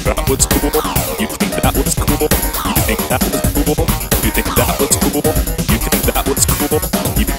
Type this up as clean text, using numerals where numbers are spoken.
that was cool? You think that was cool? You think that was cool? You think that was cool? You think that was cool? You